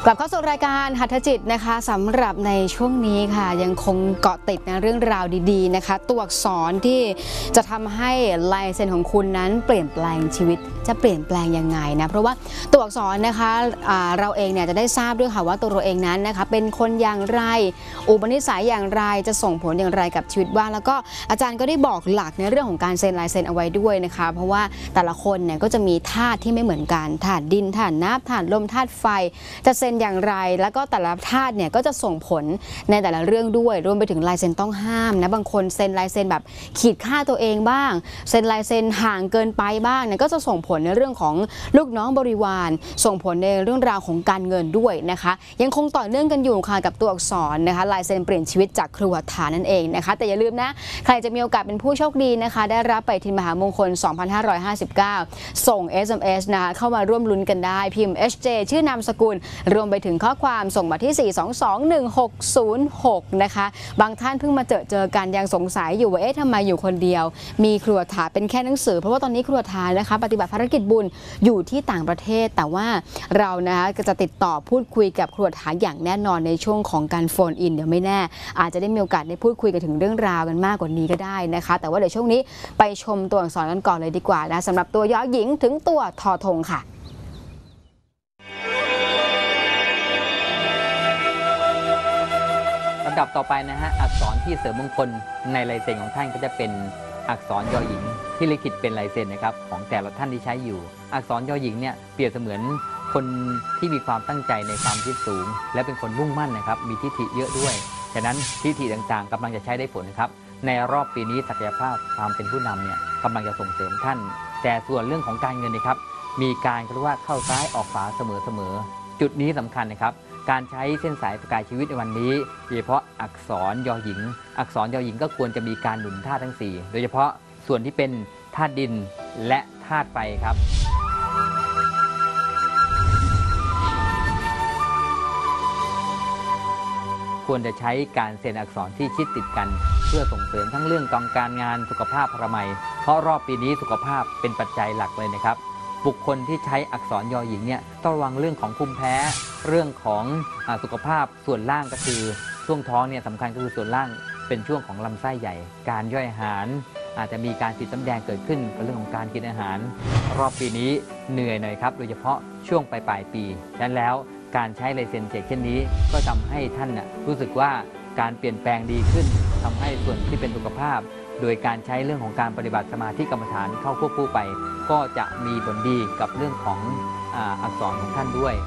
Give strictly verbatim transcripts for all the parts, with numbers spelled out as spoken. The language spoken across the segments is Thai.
กลับเข้าสู่รายการหัตถจิตนะคะสำหรับในช่วงนี้ค่ะยังคงเกาะติดนะเรื่องราวดีๆนะคะตัวอักษรที่จะทำให้ลายเซ็นของคุณนั้นเปลี่ยนแปลงชีวิตจะเปลี่ยนแปลงยังไงนะเพราะว่าตัวอักษรนะคะเราเองเนี่ยจะได้ทราบด้วยค่ะว่าตัวเราเองนั้นนะคะเป็นคนอย่างไรอุปนิสัยอย่างไรจะส่งผลอย่างไรกับชีวิตบ้างแล้วก็อาจารย์ก็ได้บอกหลักในเรื่องของการเซ็นลายเซ็นเอาไว้ด้วยนะคะเพราะว่าแต่ละคนเนี่ยก็จะมีธาตุที่ไม่เหมือนกันธาตุดินธาตุน้ำธาตุลมธาตุไฟจะเซ็นอย่างไรแล้วก็แต่ละธาตุเนี่ยก็จะส่งผลในแต่ละเรื่องด้วยรวมไปถึงลายเซ็นต้องห้ามนะบางคนเซ็นลายเซ็นแบบขีดค่าตัวเองบ้างเซ็นลายเซ็นห่างเกินไปบ้างเนี่ยก็จะส่งผลในเรื่องของลูกน้องบริวารส่งผลในเรื่องราวของการเงินด้วยนะคะยังคงต่อเนื่องกันอยู่ค่ะกับตัวอักษรนะคะลายเซ็นเปลี่ยนชีวิตจากครูหัตถานั่นเองนะคะแต่อย่าลืมนะใครจะมีโอกาสเป็นผู้โชคดีนะคะได้รับปฏิทินมหามงคล สองพันห้าร้อยห้าสิบเก้า ส่ง เอส เอ็ม เอส นะคะเข้ามาร่วมลุ้นกันได้พิมพ์ เอช เจ ชื่อนามสกุลรวมไปถึงข้อความส่งมาที่ สี่ สอง สอง หนึ่ง หก ศูนย์ หก นะคะบางท่านเพิ่งมาเจอเจอกันยังสงสัยอยู่ว่าเอ๊ะทำไมอยู่คนเดียวมีครูหัตถาเป็นแค่หนังสือเพราะว่าตอนนี้ครูหัตถานะคะปฏิบัติภารกิจบุญอยู่ที่ต่างประเทศแต่ว่าเรานะคะจะติดต่อพูดคุยกับครูหัตถาอย่างแน่นอนในช่วงของการโฟนอินเดี๋ยวไม่แน่อาจจะได้มีโอกาสได้พูดคุยกันถึงเรื่องราวกันมากกว่านี้ก็ได้นะคะแต่ว่าเดี๋ยวช่วงนี้ไปชมตัวอักษรกันก่อนเลยดีกว่านะสำหรับตัวยอหญิงถึงตัวทอธงค่ะลำดับต่อไปนะฮะอักษรที่เสริมมงคลในลายเซ็นของท่านก็จะเป็นอักษรยอหญิงที่ลิขิตเป็นลายเซ็นนะครับของแต่ละท่านที่ใช้อยู่อักษรยอหญิงเนี่ยเปรียบเสมือนคนที่มีความตั้งใจในความคิดสูงและเป็นคนมุ่งมั่นนะครับมีทิฏฐิเยอะด้วยฉะนั้นทิฏฐิต่างๆกำลังจะใช้ได้ผลนะครับในรอบปีนี้ศักยภาพความเป็นผู้นำเนี่ยกำลังจะส่งเสริมท่านแต่ส่วนเรื่องของการเงินนะครับมีการเรียกว่าเข้าซ้ายออกขวาเสมอๆจุดนี้สำคัญนะครับการใช้เส้นสายประกายชีวิตในวันนี้โดยเฉพาะอักษรยอหญิงอักษรยอหญิงก็ควรจะมีการหนุนธาตุทั้งสี่โดยเฉพาะส่วนที่เป็นธาตุดินและธาตุไฟครับควรจะใช้การเซ็นอักษรที่ชิดติดกันเพื่อส่งเสริมทั้งเรื่องการงานสุขภาพพระมัยเพราะรอบปีนี้สุขภาพเป็นปัจจัยหลักเลยนะครับบุคคลที่ใช้อักษรยอหญิงเนี่ยต้องระวังเรื่องของภูมิแพ้เรื่องของสุขภาพส่วนล่างก็คือช่วงท้องเนี่ยสำคัญก็คือส่วนล่างเป็นช่วงของลำไส้ใหญ่การย่อยอาหารอาจจะมีการติดน้ำแดงเกิดขึ้นกับเรื่องของการกินอาหารรอบปีนี้เหนื่อยหน่อยครับโดยเฉพาะช่วงปลายปลายปีดังนั้นแล้วการใช้ลายเซ็นเช็คเช่นนี้ก็ทำให้ท่านนะรู้สึกว่าการเปลี่ยนแปลงดีขึ้นทำให้ส่วนที่เป็นสุขภาพโดยการใช้เรื่องของการปฏิบัติสมาธิกรรมฐานเข้าควบคู่ไปก็จะมีผลดีกับเรื่องของอ่าอักษรของท่านด้วย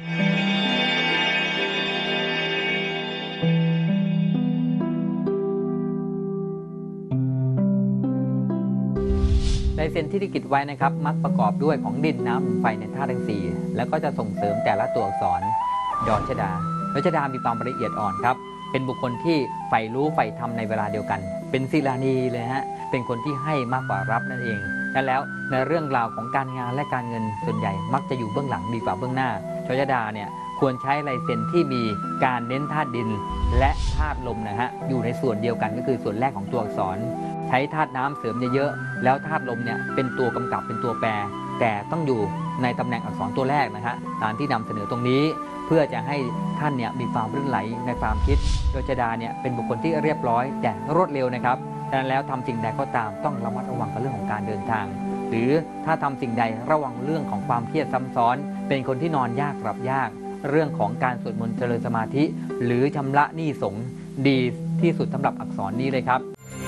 ลายเซ็นที่ลิขิตไว้นะครับมักประกอบด้วยของดินน้ำลมไฟในธาตุทั้งสี่แล้วก็จะส่งเสริมแต่ละตัวอักษรยอชดายอชดามีความละเอียดอ่อนครับเป็นบุคคลที่ใฝ่รู้ใฝ่ธรรมในเวลาเดียวกันเป็นศิลานีเลยฮะเป็นคนที่ให้มากกว่ารับนั่นเองและแล้วในเรื่องราวของการงานและการเงินส่วนใหญ่มักจะอยู่เบื้องหลังดีกว่าเบื้องหน้ายอชดาเนี่ยควรใช้ลายเซ็นที่มีการเน้นธาตุดินและธาตุลมนะฮะอยู่ในส่วนเดียวกันก็คือส่วนแรกของตัวอักษรใช้ธาตุน้ำเสริมเยอะๆแล้วธาตุลมเนี่ยเป็นตัวกำกับเป็นตัวแปรแต่ต้องอยู่ในตำแหน่งอักษรตัวแรกนะฮะตามที่นำเสนอตรงนี้เพื่อจะให้ท่านเนี่ยมีความรื่นไหลในความคิดโดยชดาเนี่ยเป็นบุคคลที่เรียบร้อยแต่รวดเร็วนะครับดังนั้นแล้วทำสิ่งใดก็ตามต้องระมัดระวังกับเรื่องของการเดินทางหรือถ้าทำสิ่งใดระวังเรื่องของความเครียดซ้ำซ้อนเป็นคนที่นอนยากหลับยากเรื่องของการสวดมนต์เจริญสมาธิหรือชำระหนี้สงฆ์ดีที่สุดสำหรับอักษรนี้เลยครับ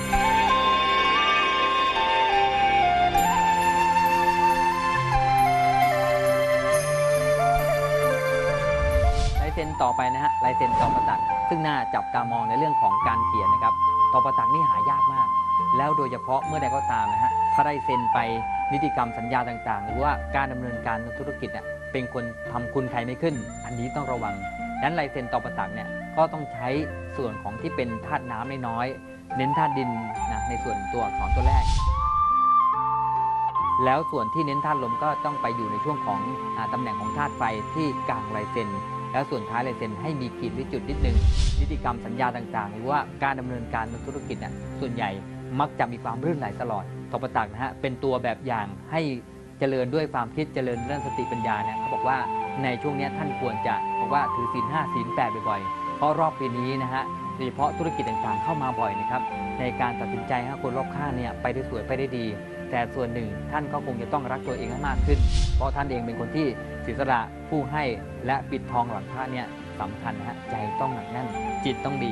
ลายเซ็นต่อไปนะฮะลายเซ็นตอประตักซึ่งน่าจับตามองในเรื่องของการเขียนนะครับตอประตักนี่หายากมากแล้วโดยเฉพาะเมื่อใดก็ตามนะฮะถ้าได้เซ็นไปนิติกรรมสัญญาต่างๆหรือว่าการดำเนินการธุรกิจเนี่ยเป็นคนทำคุณใครไม่ขึ้นอันนี้ต้องระวังดังนั้นลายเซ็นตอประตักเนี่ยก็ต้องใช้ส่วนของที่เป็นธาตุน้ำน้อยๆเน้นธาตุดินนะในส่วนตัวอักษรตัวแรกแล้วส่วนที่เน้นธาตุลมก็ต้องไปอยู่ในช่วงของตำแหน่งของธาตุไฟที่กลางลายเซ็นแล้วส่วนท้ายลายเซ็นให้มีขีดหรือจุดนิดนึงนิติกรรมสัญญาต่างๆหรือว่าการดำเนินการธุรกิจน่ะส่วนใหญ่มักจะมีความรื่นไหลตลอดตอประตักนะฮะเป็นตัวแบบอย่างให้เจริญด้วยความคิดเจริญเรื่องสติปัญญาเนี่ยเขาบอกว่าในช่วงนี้ท่านควรจะบอกว่าถือศีลห้าศีลแปดบ่อยๆเพราะรอบปีนี้นะฮะโดยเฉพาะธุรกิจต่างๆเข้ามาบ่อยนะครับในการตัดสินใจให้คนรอบข้างเนี่ยไปได้สวยไปได้ดีแต่ส่วนหนึ่งท่านก็คงจะต้องรักตัวเองให้มากขึ้นเพราะท่านเองเป็นคนที่เสียสละผู้ให้และปิดทองหลังพระเนี่ยสำคัญนะฮะใจต้องหนักแน่นจิตต้องดี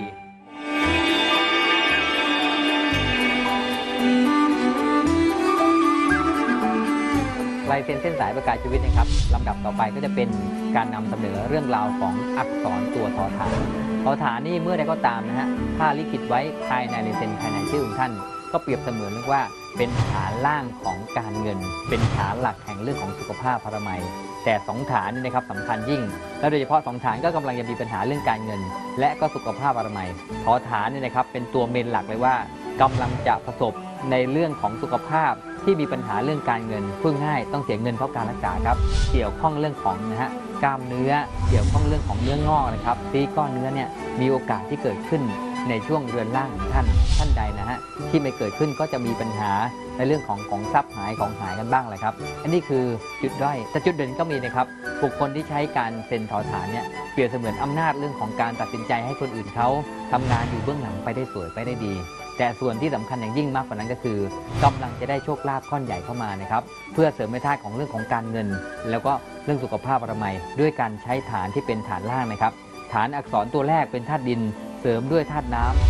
ลายเซ็นเส้นสายประกายชีวิตนะครับลำดับต่อไปก็จะเป็นการนำเสนอเรื่องราวของอักษรตัวทอฐานทอฐานนี่เมื่อใดก็ตามนะฮะถ้าลิขิตไว้ภายในลายเซ็นภายในชื่อของท่านก็เปรียบเสมือนว่าเป็นฐานล่างของการเงินเป็นฐานหลักแห่งเรื่องของสุขภาพพระมัยแต่สองฐานนี่นะครับสำคัญยิ่งและโดยเฉพาะสองฐานก็กำลังจะมีปัญหาเรื่องการเงินและก็สุขภาพพระมัยทอฐานนี่นะครับเป็นตัวเมนหลักเลยว่ากำลังจะประสบในเรื่องของสุขภาพที่มีปัญหาเรื่องการเงินพูดง่ายต้องเสียเงินเพราะการรักษาครับเกี่ยวข้องเรื่องของนะฮะกล้ามเนื้อเกี่ยวข้องเรื่องของเนื้องอกนะครับซีก้อนเนื้อเนี่ยมีโอกาสที่เกิดขึ้นในช่วงเรือนร่างของท่านท่านใดนะฮะที่ไม่เกิดขึ้นก็จะมีปัญหาในเรื่องของของทรัพย์หายของหายกันบ้างเลยครับอันนี้คือจุดด้อยแต่จุดเด่นก็มีนะครับบุคคลที่ใช้การเซ็นถอฐานเนี่ยเปรียบเสมือนอำนาจเรื่องของการตัดสินใจให้คนอื่นเขาทำงานอยู่เบื้องหลังไปได้สวยไปได้ดีแต่ส่วนที่สำคัญอย่างยิ่งมากกว่านั้นก็คือกำลังจะได้โชคลาภก้อนใหญ่เข้ามานะครับเพื่อเสริมในธาตุของเรื่องของการเงินแล้วก็เรื่องสุขภาพพระมัยด้วยการใช้ฐานที่เป็นฐานล่างนะครับฐานอักษรตัวแรกเป็นธาตุดินเสริมด้วยธาตุน้ำ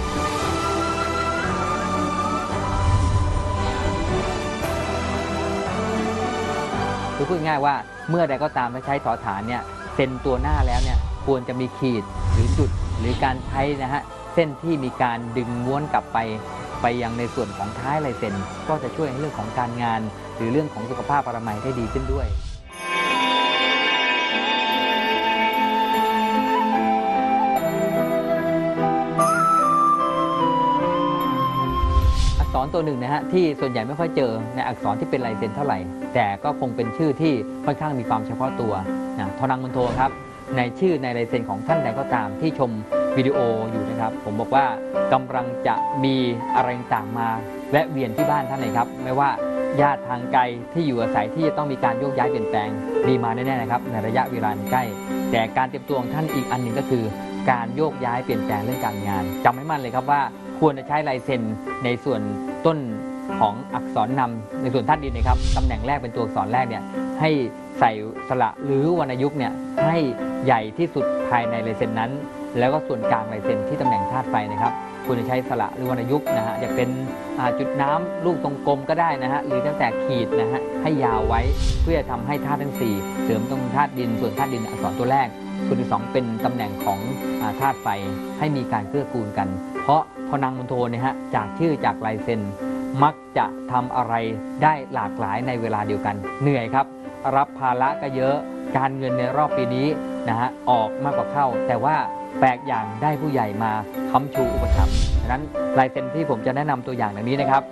คือพูดง่ายว่าเมื่อใดก็ตามที่ใช้ถอฐานเนี่ยเซ็นตัวหน้าแล้วเนี่ยควรจะมีขีดหรือจุดหรือการใช้นะฮะเส้นที่มีการดึงม้วนกลับไปไปยังในส่วนของท้ายลายเซ็นก็จะช่วยในเรื่องของการงานหรือเรื่องของสุขภาพพระมัยได้ดีขึ้นด้วยอักษรตัวหนึ่งนะฮะที่ส่วนใหญ่ไม่ค่อยเจอในอักษรที่เป็นลายเซ็นเท่าไหร่แต่ก็คงเป็นชื่อที่ค่อนข้างมีความเฉพาะตัวนะทอนังมณโฑครับในชื่อในลายเซ็นของท่านใดก็ตามที่ชมวิดีโออยู่นะครับผมบอกว่ากำลังจะมีอะไรต่างมาแวะเวียนที่บ้านท่านเลยครับไม่ว่าญาติทางไกลที่อยู่อาศัยที่จะต้องมีการโยกย้ายเปลี่ยนแปลงมีมาแน่ๆนะครับในระยะเวลาใกล้แต่การเตรียมตัวของท่านอีกอันหนึ่งก็คือการโยกย้ายเปลี่ยนแปลงเรื่องการงานจำให้มั่นเลยครับว่าควรจะใช้ลายเซ็นในส่วนต้นของอักษรนำในส่วนธาตุดินนะครับตำแหน่งแรกเป็นตัวอักษรแรกเนี่ยให้ใส่สระหรือวรรณยุกต์เนี่ยให้ใหญ่ที่สุดภายในลายเซ็นนั้นแล้วก็ส่วนกลางลายเซ็นที่ตำแหน่งธาตุไฟนะครับควรจะใช้สระหรือวรรณยุกต์นะฮะจะเป็นจุดน้ำลูกตรงกลมก็ได้นะฮะหรือตั้งแต่ขีดนะฮะให้ยาวไว้เพื่อทำให้ธาตุทั้งสี่เสริมตรงธาตุดินส่วนธาตุดินอักษรตัวแรกส่วนที่สองเป็นตำแหน่งของธาตุไฟให้มีการเกื้อกูลกันเพราะทอนังมณโฑเนี่ยฮะจากชื่อจากลายเซ็นมักจะทำอะไรได้หลากหลายในเวลาเดียวกันเหนื่อยครับรับภาระก็เยอะการเงินในรอบปีนี้นะฮะออกมากกว่าเข้าแต่ว่าแปลกอย่างได้ผู้ใหญ่มาค้ำชูอุปถัมภ์ดังนั้นลายเซ็นที่ผมจะแนะนำตัวอย่างอย่างนี้นะครับ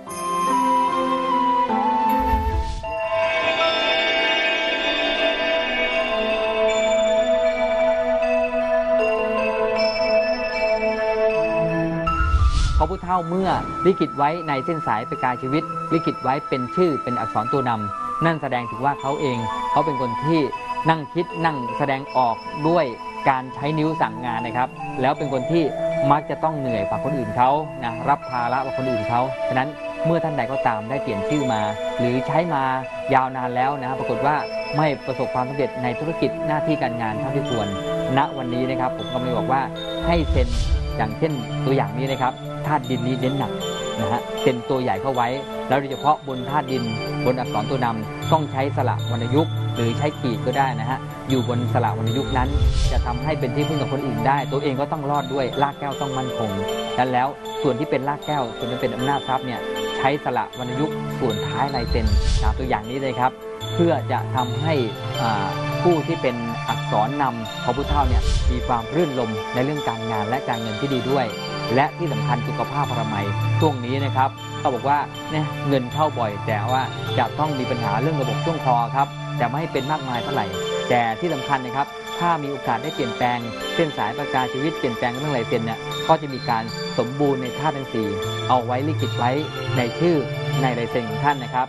พระพุทธเจ้าเมื่อลิขิตไว้ในเส้นสายประกายชีวิตลิขิตไว้เป็นชื่อเป็นอักษรตัวนำนั่นแสดงถึงว่าเขาเองเขาเป็นคนที่นั่งคิดนั่งแสดงออกด้วยการใช้นิ้วสั่งงานนะครับแล้วเป็นคนที่มักจะต้องเหนื่อยกว่าคนอื่นเขานะรับภาระกว่าคนอื่นเขาฉะนั้นเมื่อท่านใดก็ตามได้เปลี่ยนชื่อมาหรือใช้มายาวนานแล้วนะปรากฏว่าไม่ประสบความสำเร็จในธุรกิจหน้าที่การงานเท่าที่ควรณวันนี้นะครับผมก็เลยบอกว่าให้เซ็นอย่างเช่นตัวอย่างนี้นะครับธาตุดินนี้เน้นหนักนะฮะเซ็นตัวใหญ่เข้าไว้แล้วโดยเฉพาะบนธาตุดินบนอักษรตัวนำต้องใช้สระวรรณยุกต์หรือใช้ขีดก็ได้นะฮะอยู่บนสระวรรณยุกต์นั้นจะทำให้เป็นที่พึ่งกับคนอื่นได้ตัวเองก็ต้องรอดด้วยรากแก้วต้องมั่นคงดังนั้นแล้วส่วนที่เป็นรากแก้วส่วนที่เป็นอำนาจทรัพย์เนี่ยใช้สระวรรณยุกต์ส่วนท้ายลายเซ็นตามตัวอย่างนี้เลยครับเพื่อจะทำให้ผู้ที่เป็นอักษรนำพระพุทธเจ้าเนี่ยมีความรื่นรมในเรื่องการงานและการเงินที่ดีด้วยและที่สำคัญสุขภาพพระมัยช่วงนี้นะครับเขาบอกว่าเนี่ยเงินเข้าบ่อยแต่ว่าจะต้องมีปัญหาเรื่องระบบช่วงคอครับแต่ไม่ให้เป็นมากมายเท่าไหร่แต่ที่สำคัญนะครับถ้ามีโอกาสได้เปลี่ยนแปลงเส้นสายประกายชีวิตเปลี่ยนแปลงเรื่องลายเซ็นเนี่ยก็จะมีการสมบูรณ์ในธาตุทั้งสี่เอาไว้ลิขิตไว้ในชื่อในลายเซ็นของท่านนะครับ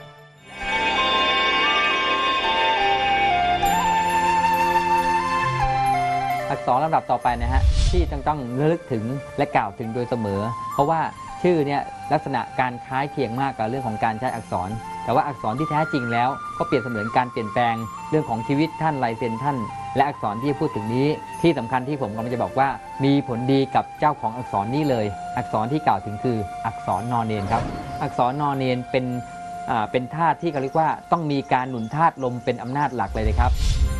อักษรลำดับต่อไปนะฮะที่ต้องต้องระลึกถึงและกล่าวถึงโดยเสมอเพราะว่าชื่อเนี่ยลักษณะการคล้ายเคียงมากกับเรื่องของการใช้อักษรแต่ว่าอักษรที่แท้จริงแล้วก็เปรียบเสมือนการเปลี่ยนแปลงเรื่องของชีวิตท่านลายเซ็นท่านและอักษรที่พูดถึงนี้ที่สำคัญที่ผมกำลังจะบอกว่ามีผลดีกับเจ้าของอักษรนี้เลยอักษรที่กล่าวถึงคืออักษรนอเนนครับอักษรนอเนนเป็นอ่าเป็นธาตุที่เขาเรียกว่าต้องมีการหนุนธาตุลมเป็นอำนาจหลักเลยนะครับ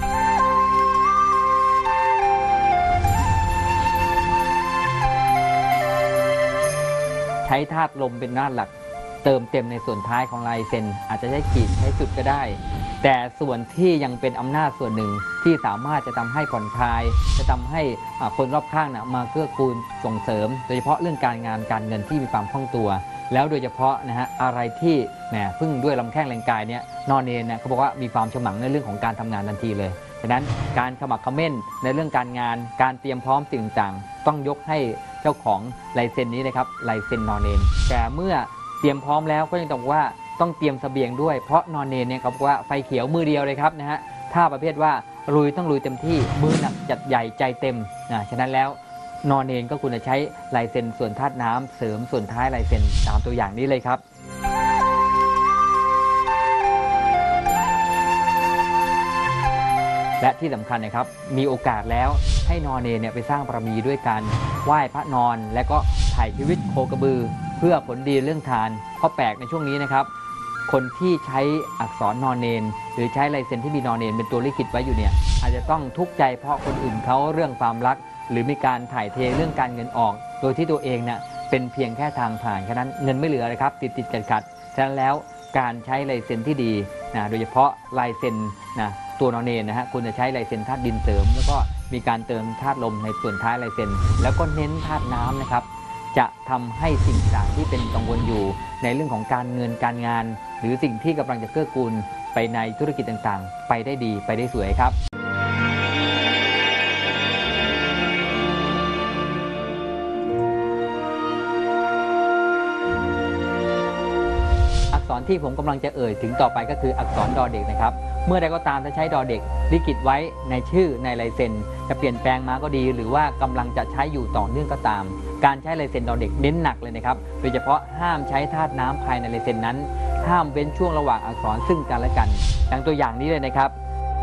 ใช้ธาตุลมเป็นอำนาจหลักเติมเต็มในส่วนท้ายของลายเซ็นอาจจะใช้ขีดใช้จุดก็ได้แต่ส่วนที่ยังเป็นอำนาจส่วนหนึ่งที่สามารถจะทำให้ผ่อนคลายจะทำให้คนรอบข้างนะมาเกื้อกูลส่งเสริมโดยเฉพาะเรื่องการงานการเงินที่มีความคล่องตัวแล้วโดยเฉพาะนะฮะอะไรที่แหมพึ่งด้วยลำแข้งแรงกายเนี่ยนอนเนนเนี่ยเขาบอกว่ามีความฉมังในเรื่องของการทำงานทันทีเลยฉะนั้นการขมักเขม้นในเรื่องการงานการเตรียมพร้อมสิ่งต่างๆต้องยกให้เจ้าของลายเซ็นนี้นะครับลายเซ็นนอนเนนแต่เมื่อเตรียมพร้อมแล้วก็ยังต้องว่าต้องเตรียมเสบียงด้วยเพราะนอนเนนเนี่ยเขาบอกว่าไฟเขียวมือเดียวเลยครับนะฮะถ้าประเภทว่าลุยต้องลุยเต็มที่มือหนักจัดใหญ่ใจเต็มนะฉะนั้นแล้วนอนเนนก็ควรจะใช้ลายเซ็นส่วนธาตุน้ำเสริมส่วนท้ายลายเซ็นตามตัวอย่างนี้เลยครับและที่สำคัญนะครับมีโอกาสแล้วให้นอนเนนเนี่ยไปสร้างบารมีด้วยการไหว้พระนอนและก็ถ่ายชีวิตโคกระบือเพื่อผลดีเรื่องทานเพราะแปลกในช่วงนี้นะครับคนที่ใช้อักษรนอนเนนหรือใช้ลายเซ็นที่มีนอนเนนเป็นตัวลิขิตไว้อยู่เนี่ยอาจจะต้องทุกข์ใจเพราะคนอื่นเขาเรื่องความรักหรือมีการถ่ายเทเรื่องการเงินออกโดยที่ตัวเองเนี่ยเป็นเพียงแค่ทางผ่านแค่นั้นเงินไม่เหลือเลยครับติดติดขัดขัดฉะนั้นแล้วการใช้ลายเซ็นที่ดีนะโดยเฉพาะลายเซ็นนะตัวนอนเนนนะฮะคุณจะใช้ลายเซ็นธาตุดินเสริมแล้วก็มีการเติมธาตุลมในส่วนท้ายลายเซ็นแล้วก็เน้นธาตุน้ำนะครับจะทำให้สิ่งต่างที่เป็นกังวลอยู่ในเรื่องของการเงินการงานหรือสิ่งที่กำลังจะเกื้อกูลไปในธุรกิจต่างๆไปได้ดีไปได้สวยครับอักษรที่ผมกำลังจะเอ่ยถึงต่อไปก็คืออักษรดอเด็กนะครับเมื่อใดก็ตามจะใช้ดอเด็กลิขิตไว้ในชื่อในลายเซ็นจะเปลี่ยนแปลงมาก็ดีหรือว่ากำลังจะใช้อยู่ต่อเนื่องก็ตามการใช้ลายเซ็นดอเด็กเน้นหนักเลยนะครับโดยเฉพาะห้ามใช้ธาตุน้ำภายในลายเซ็นนั้นห้ามเว้นช่วงระหว่างอักษรซึ่งกันและกันดังตัวอย่างนี้เลยนะครับ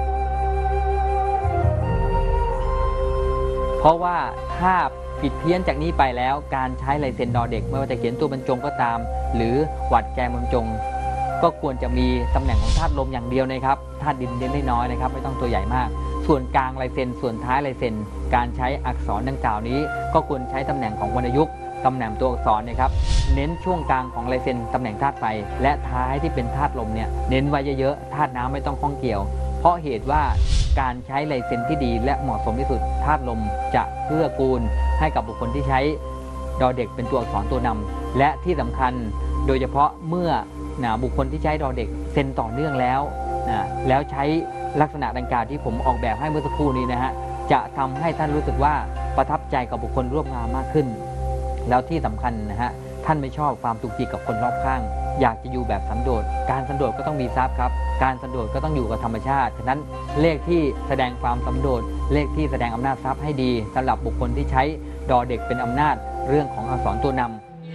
เพราะว่าถ้าผิดเพี้ยนจากนี้ไปแล้วการใช้ลายเซ็นดอเด็กไม่ว่าจะเขียนตัวบรรจงก็ตามหรือหวัดแกมบรรจงก็ควรจะมีตำแหน่งของธาตุลมอย่างเดียวนะครับธาตุดินเน้นน้อยๆนะครับไม่ต้องตัวใหญ่มากส่วนกลางลายเซ็นส่วนท้ายลายเซ็นการใช้อักษรดังกล่าวนี้ก็ควรใช้ตำแหน่งของวรรณยุกต์ตำแหน่งตัวอักษรนะครับเน้นช่วงกลางของลายเซ็นตำแหน่งธาตุไฟและท้ายที่เป็นธาตุลมเนี่ยเน้นไว้เยอะๆธาตุน้ำไม่ต้องข้องเกี่ยวเพราะเหตุว่าการใช้ลายเซ็นที่ดีและเหมาะสมที่สุดธาตุลมจะเกื้อกูลให้กับบุคคลที่ใช้ดอเด็กเป็นตัวอักษรตัวนำและที่สำคัญโดยเฉพาะเมื่อนะบุคคลที่ใช้ดอเด็กเซ็นต่อเนื่องแล้วนะแล้วใช้ลักษณะดังกล่าวที่ผมออกแบบให้เมื่อสักครู่นี้นะฮะจะทำให้ท่านรู้สึกว่าประทับใจกับบุคคลร่วมงานมากขึ้นแล้วที่สำคัญนะฮะท่านไม่ชอบความตุกติกกับคนรอบข้างอยากจะอยู่แบบสันโดษการสันโดษก็ต้องมีทรัพย์ครับการสันโดษก็ต้องอยู่กับธรรมชาติฉะนั้นเลขที่แสดงความสันโดษเลขที่แสดงอำนาจทรัพย์ให้ดีสำหรับบุคคลที่ใช้ดอเด็กเป็นอำนาจเรื่องของอักษรตัวนำ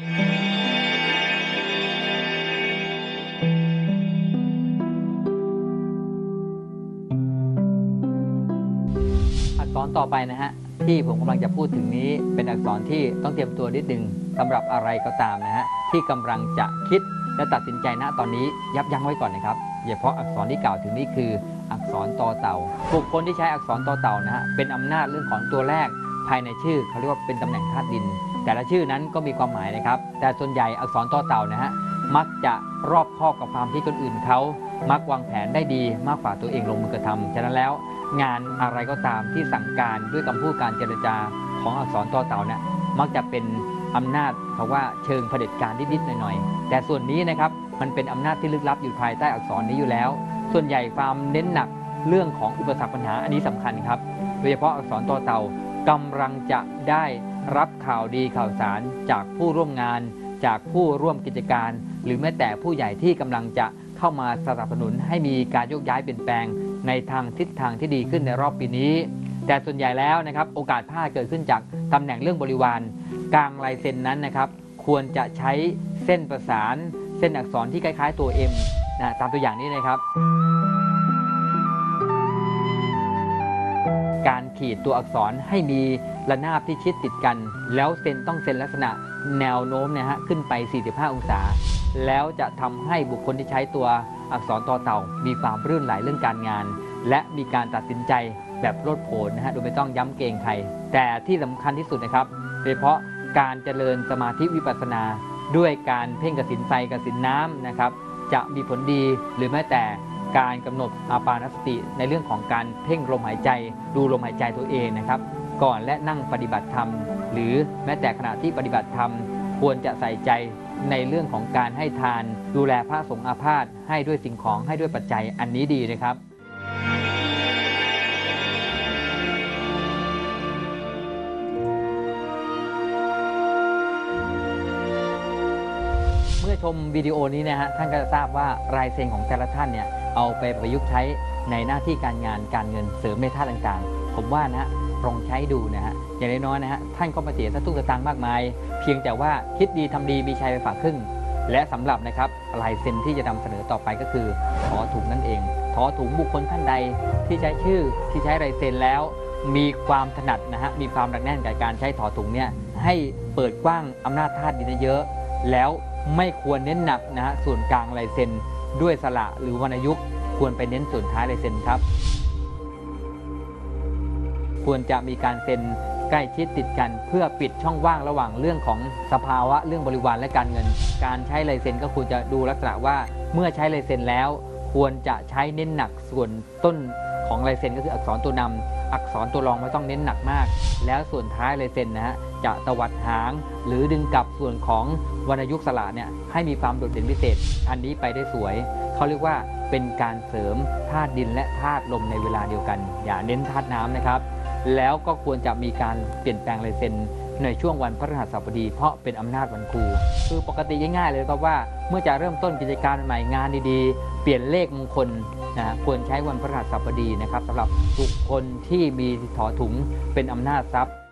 อักษรต่อไปนะฮะที่ผมกำลังจะพูดถึงนี้เป็นอักษรที่ต้องเตรียมตัวนิดนึงสำหรับอะไรก็ตามนะฮะที่กำลังจะคิดและตัดสินใจณตอนนี้ยับยั้งไว้ก่อนนะครับเฉพาะอักษรที่กล่าวถึงนี้คืออักษรตอเต่าบุคคลที่ใช้อักษรตอเต่านะฮะเป็นอำนาจเรื่องของตัวแรกภายในชื่อเขาเรียกว่าเป็นตำแหน่งธาตุดินแต่ละชื่อนั้นก็มีความหมายนะครับแต่ส่วนใหญ่อักษรตอเต่านะฮะมักจะรอบคอบกับความที่คนอื่นเขามักวางแผนได้ดีมากกว่าตัวเองลงมือกระทำฉะนั้นแล้วงานอะไรก็ตามที่สั่งการด้วยคำพูดการเจรจาของอักษรตอเต่าเนี่ยมักจะเป็นอำนาจเขาว่าเชิงเผด็จการนิดๆหน่อยๆแต่ส่วนนี้นะครับมันเป็นอำนาจที่ลึกลับอยู่ภายใต้อักษรนี้อยู่แล้วส่วนใหญ่ความเน้นหนักเรื่องของอุปสรรคปัญหาอันนี้สำคัญครับโดยเฉพาะอักษรตอเต่ากำลังจะได้รับข่าวดีข่าวสารจากผู้ร่วมงานจากผู้ร่วมกิจการหรือแม้แต่ผู้ใหญ่ที่กำลังจะเข้ามาสนับสนุนให้มีการโยกย้ายเปลี่ยนแปลงในทางทิศทางที่ดีขึ้นในรอบปีนี้แต่ส่วนใหญ่แล้วนะครับโอกาสพลาดเกิดขึ้นจากตำแหน่งเรื่องบริวารกลางลายเซ็นนั้นนะครับควรจะใช้เส้นประสานเส้นอักษรที่คล้ายๆตัว M นะตามตัวอย่างนี้นะครับการขีดตัวอักษรให้มีระนาบที่ชิดติดกันแล้วเซ็นต้องเซ็นลักษณะแนวโน้มนะฮะขึ้นไปสี่สิบห้าองศาแล้วจะทำให้บุคคลที่ใช้ตัวอักษรต่อเต่ามีความรื่นไหลเรื่องการงานและมีการตัดสินใจแบบโลดโผนนะฮะโดยไม่ต้องย้ำเกรงใครแต่ที่สำคัญที่สุดนะครับโดยเฉพาะการเจริญสมาธิวิปัสสนาด้วยการเพ่งกสิณไฟกสิณน้ำนะครับจะมีผลดีหรือแม้แต่การกำหนดอาปานสติในเรื่องของการเพ่งลมหายใจดูลมหายใจตัวเองนะครับก่อนและนั่งปฏิบัติธรรมหรือแม้แต่ขณะที่ปฏิบัติธรรมควรจะใส่ใจในเรื่องของการให้ทานดูแลพระสงฆ์อาพาธให้ด้วยสิ่งของให้ด้วยปัจจัยอันนี้ดีนะครับเมื่อชมวิดีโอนี้นะฮะท่านก็จะทราบว่าลายเซ็นของแต่ละท่านเนี่ยเอาไปประยุกต์ใช้ในหน้าที่การงานการเงินเสริมในท่าต่างๆผมว่านะฮะลองใช้ดูนะฮะอย่างน้อยๆนะฮะท่านก็มาเสียสตุ้งสตางค์มากมายเพียงแต่ว่าคิดดีทำดีมีชัยไปฝากครึ่งและสำหรับนะครับลายเซ็นที่จะนำเสนอต่อไปก็คือถอถุงนั่นเองถอถุงบุคคลท่านใดที่ใช้ชื่อที่ใช้ลายเซ็นแล้วมีความถนัดนะฮะมีความหนักแน่นกับการใช้ถอถุงเนี่ยให้เปิดกว้างอำนาจธาตุดินเยอะแล้วไม่ควรเน้นหนักนะฮะส่วนกลางลายเซ็นด้วยสระหรือวรรณยุกต์ควรไปเน้นส่วนท้ายลายเซ็นครับควรจะมีการเซ็นใกล้ชิดติดกันเพื่อปิดช่องว่างระหว่างเรื่องของสภาวะเรื่องบริวารและการเงินการใช้ลายเซ็นก็ควรจะดูลักษณะว่าเมื่อใช้ลายเซ็นแล้วควรจะใช้เน้นหนักส่วนต้นของลายเซ็นก็คืออักษรตัวนำอักษรตัวรองไม่ต้องเน้นหนักมากแล้วส่วนท้ายลายเซ็นนะฮะจะตวัดหางหรือดึงกลับส่วนของวรรณยุกต์สระเนี่ยให้มีความโดดเด่นพิเศษอันนี้ไปได้สวยเขาเรียกว่าเป็นการเสริมธาตุดินและธาตุลมในเวลาเดียวกันอย่าเน้นธาตุน้ำนะครับแล้วก็ควรจะมีการเปลี่ยนแปลงลายเซ็นในช่วงวันพฤหัสบดีเพราะเป็นอำนาจวันครูคือปกติง่ายๆเลยก็ว่าเมื่อจะเริ่มต้นกิจการใหม่งานดีๆเปลี่ยนเลขมงคลนะควรใช้วันพฤหัสบดีนะครับสำหรับบุคคลที่มีถอถุงเป็นอำนาจทรัพย์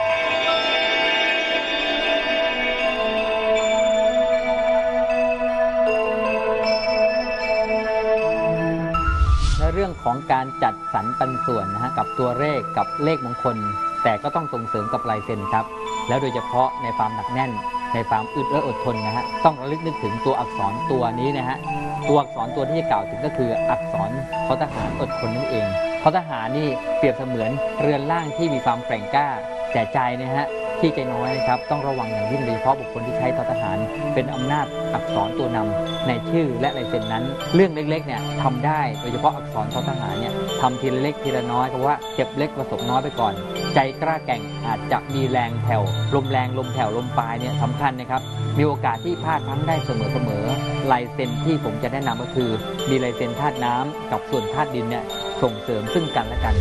เรื่องของการจัดสรรปันส่วนนะฮะกับตัวเลขกับเลขมงคลแต่ก็ต้องส่งเสริมกับลายเซ็นครับแล้วโดยเฉพาะในความหนักแน่นในความอึดและอดทนนะฮะต้องระลึกนึกถึงตัวอักษรตัวนี้นะฮะตัวอักษรตัวที่จะกล่าวถึงก็คืออักษรททหารอดทนนั่นเองททหารนี่เปรียบเสมือนเรือนร่างที่มีความแกร่งกล้าแต่ใจนะฮะที่ใจน้อยนะครับต้องระวังอย่างยิ่งโดยเฉพาะบุคคลที่ใช้ททหารเป็นอำนาจอักษรตัวนำในชื่อและลายเซ็นนั้นเรื่องเล็กๆเนี่ยทำได้โดยเฉพาะอักษรททหารเนี่ยทำทีละเล็กทีละน้อยเพราะว่าเก็บเล็กประสบน้อยไปก่อนใจกล้าแกร่งอาจจะมีแรงแผ่วลมแรงลมแผ่วลมปลายเนี่ยสำคัญนะครับมีโอกาสที่พลาดพลั้งได้เสมอๆลายเซ็นที่ผมจะแนะนำก็คือมีลายเซ็นธาตุน้ำกับส่วนธาตุดินเนี่ยส่งเสริมซึ่งกันและกัน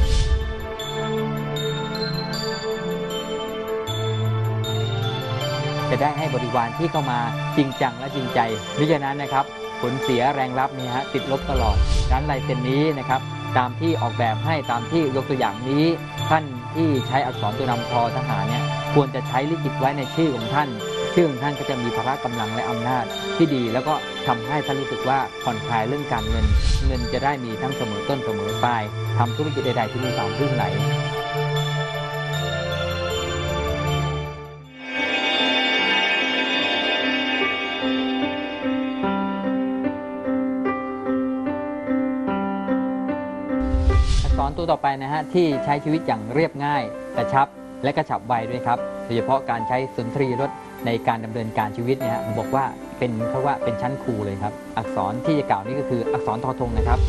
จะได้ให้บริวารที่เข้ามาจริงจังและจริงใจเพราะฉะนั้นนะครับผลเสียแรงรับนี่ฮะติดลบตลอดดังนั้นลายเซ็นนี้นะครับตามที่ออกแบบให้ตามที่ยกตัวอย่างนี้ท่านที่ใช้อักษรตัวนำทอทหารเนี่ยควรจะใช้ลิขิตไว้ในชื่อของท่านชื่อของท่านก็จะมีพละกำลังและอำนาจที่ดีแล้วก็ทำให้ท่านรู้สึกว่าผ่อนคลายเรื่องการเงินเงินจะได้มีทั้งเสมอต้นเสมอปลายทำธุรกิจใดๆที่มีความลื่นไหลตัวต่อไปนะฮะที่ใช้ชีวิตอย่างเรียบง่ายกระชับและกระฉับไวด้วยครับโดยเฉพาะการใช้สุนทรีรสในการดำเนินการชีวิตเนี่ยผมบอกว่าเป็นเขาว่าเป็นชั้นครูเลยครับอักษรที่จะกล่าวนี้ก็คืออักษรทอธงนะครับ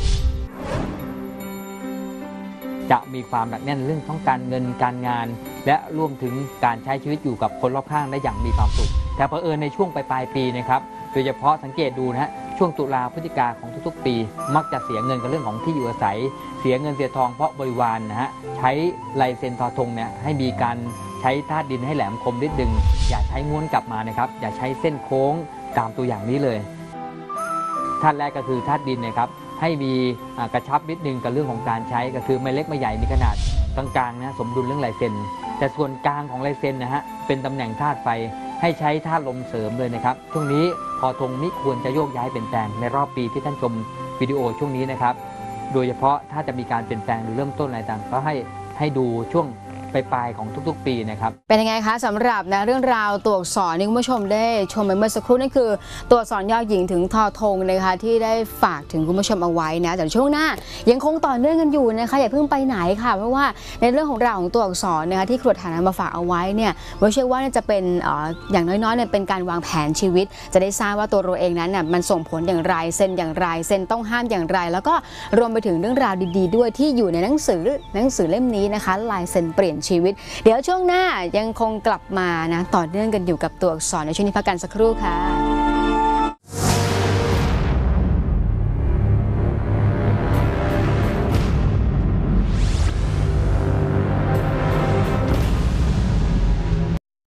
จะมีความหนักแน่นเรื่องของการเงินการงานและรวมถึงการใช้ชีวิตอยู่กับคนรอบข้างได้อย่างมีความสุขแต่เผอิญในช่วงปลายปีนะครับโดยเฉพาะสังเกตดูนะฮะช่วงตุลาพฤศจิกาของทุกๆปีมักจะเสียเงินกับเรื่องของที่อยู่อาศัยเสียเงินเสียทองเพราะบริวาร นะฮะใช้ลายเซ็นทอธงเนี่ยให้มีการใช้ธาตุดินให้แหลมคมนิดนึงอย่าใช้ม้วนกลับมานะครับอย่าใช้เส้นโค้งตามตัวอย่างนี้เลยธาตุแรกก็คือธาตุดินนะครับให้มีกระชับนิดนึงกับเรื่องของการใช้ก็คือไม่เล็กไม่ใหญ่มีขนาดตรงกลางนะสมดุลเรื่องลายเซ็นแต่ส่วนกลางของลายเซ็นนะฮะเป็นตำแหน่งธาตุไฟให้ใช้ธาตุลมเสริมเลยนะครับช่วงนี้พอธงมิควรจะโยกย้ายเปลี่ยนแปลงในรอบปีที่ท่านชมวิดีโอช่วงนี้นะครับโดยเฉพาะถ้าจะมีการเปลี่ยนแปลงหรือเริ่มต้นอะไรต่างก็ให้ให้ดูช่วงปลายๆของทุกๆปีนะครับเป็นยังไงคะสำหรับนะเรื่องราวตัวอักษรที่คุณผู้ชมได้ชมไปเมื่อสักครู่นั่นคือตัวอักษรยอหญิงถึงทอธงนะคะที่ได้ฝากถึงคุณผู้ชมเอาไว้นะแต่ช่วงหน้ายังคงต่อเนื่องกันอยู่นะคะอย่าเพิ่งไปไหนค่ะเพราะว่าในเรื่องของราวของตัวอักษรนะคะที่ครวดฐานมาฝากเอาไว้เนี่ยไม่เชื่อว่าจะเป็นอย่างน้อยๆเนี่ยเป็นการวางแผนชีวิตจะได้ทราบว่าตัวเราเองนั้นน่ะมันส่งผลอย่างไรเซ็นอย่างไรเซ็นต้องห้ามอย่างไรแล้วก็รวมไปถึงเรื่องราวดีๆด้วยที่อยู่ในหนังสือหนังสือเล่มนี้นะคะลายเซ็นเปลี่ยนชีวิตเดี๋ยวช่วงหน้ายังคงกลับมานะต่อเนื่องกันอยู่กับตัวอักษรในช่วงนี้พักกันสักครู่ค่ะ